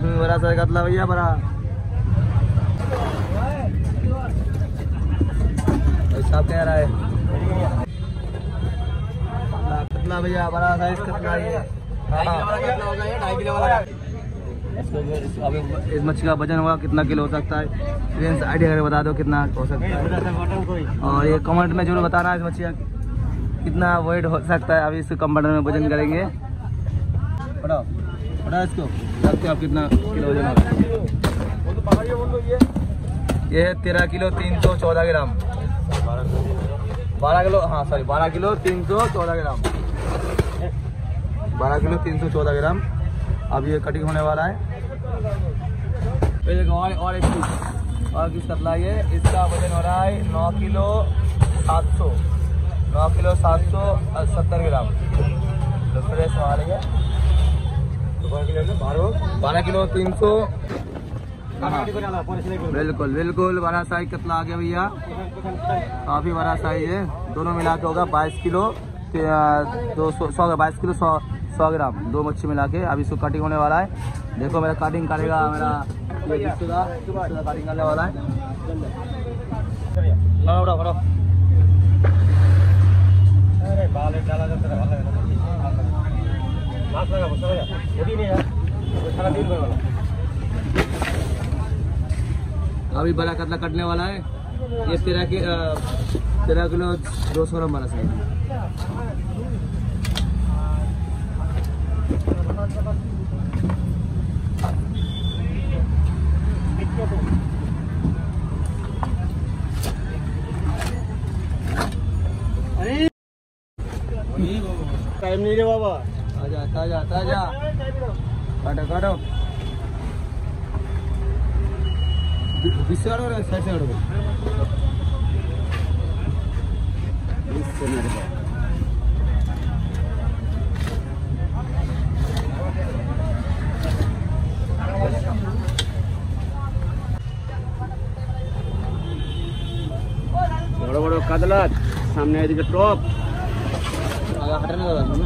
बड़ा सा कतला भैया बड़ा। साहब कह रहा है कतला भैया बड़ा साइज कतला ये। अब इस मच्छी का वजन होगा कितना किलो हो सकता है? फ्रेंड्स आइडिया करके बता दो कितना हो सकता है, और ये कमेंट में जरूर बताना है इस मच्छी का कितना वेट हो सकता है। अभी इसको कंप्यूटर में वजन करेंगे। पढ़ाओ पढ़ाओ इसको, देखते हो आप कितना किलो वजन होगा। ये है 13 किलो 314 ग्राम। 12 किलो, हाँ sorry 12 kilo 314 gram. 12 kilo 314 gram. अब ये कटिंग होने वाला है। और एक चीज और किस कतला ये, इसका वजन हो रहा है 9 किलो 700 770 ग्राम। तो फ्रेश आ रही है 12 किलो 300। बिल्कुल बिल्कुल बड़ा साइज कतला आ गया भैया, काफी बड़ा साइज है। दोनों मिला के होगा 22 किलो 22 किलो 100 ग्राम, दो मच्छी मिला के। अभी इसको कटिंग होने वाला है। देखो मेरा कटिंग करेगा, मेरा कटिंग करने वाला है। अभी बड़ा कतला कटने वाला है। ये 13 किलो 200 ग्राम बड़ा साइज। टाइम नहीं रे बाबा, ताजा ताजा ताजा काटो काटो। इससे काटो ना, साइड से काटो। इससे मेरे पास বড় বড় কাতলা, সামনে এদিকে টপ। हटने लगा ना।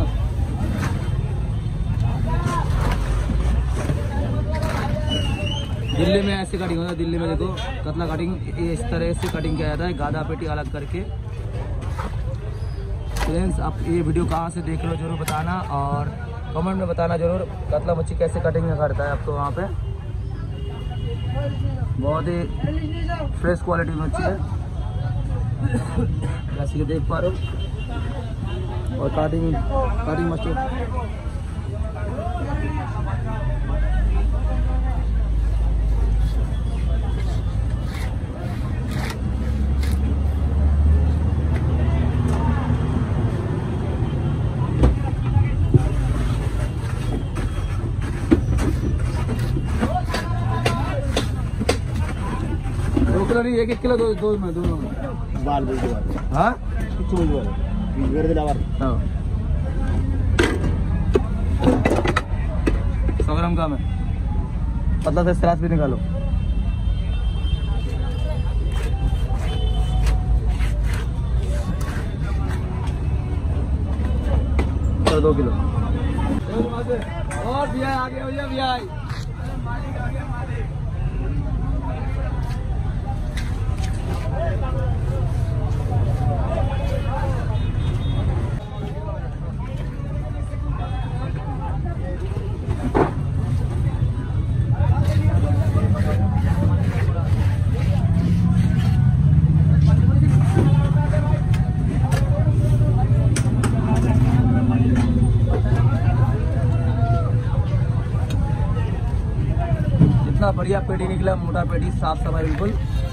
दिल्ली में ऐसे कटिंग होता है। दिल्ली में देखो कतला कटिंग इस तरह से कटिंग किया जाता है, गादा पेटी अलग करके। फ्रेंड्स आप ये वीडियो कहाँ से देख रहे हो जरूर बताना, और कमेंट में बताना जरूर कतला मच्छी कैसे कटिंग करता है आपको। वहाँ पे बहुत ही फ्रेश क्वालिटी मच्छी है, जैसे कि देख पा रहे हो। और काटिंग मच्छी किलो नहीं, 1 किलो दोनों बाल बोल हाँ किच्छु बोल वेर दिला बार। 100 ग्राम का में पतला से सरास भी निकालो। तो 2 किलो और भैया आगे भैया भैया इतना बढ़िया पेटी निकला, मोटा पेटी, साफ सफाई बिल्कुल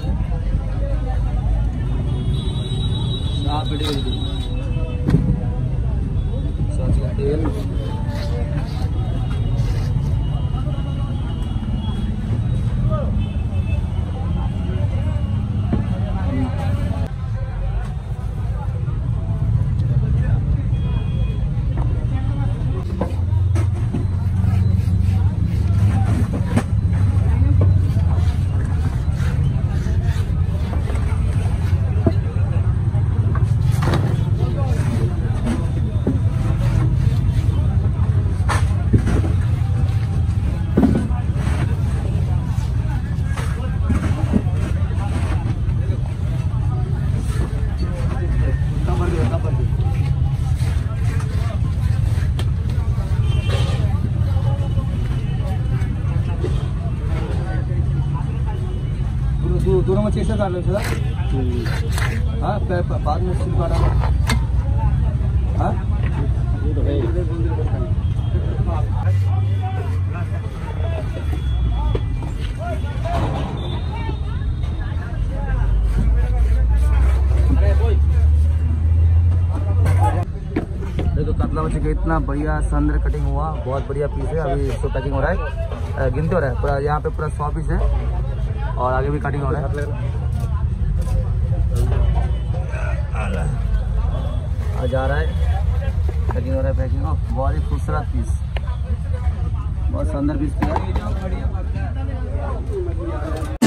साफ पेटी बिल्कुल। तेल मच्छी ऐसे काट लो सर। हाँ बाद में सिर्फ काटा। हाँ ये तो है। देखो कतला मच्छी का इतना बढ़िया शानदार कटिंग हुआ, बहुत बढ़िया पीस है। अभी इसको पैकिंग हो रहा है, गिनते हो रहा है पूरा। यहाँ पे पूरा 100 पीस है और आगे भी कटिंग हो रहा है। आ जा रहा है, पैकिंग हो रहा है, पैकिंग हो। बहुत ही खूबसूरत पीस, बहुत शानदार पीस।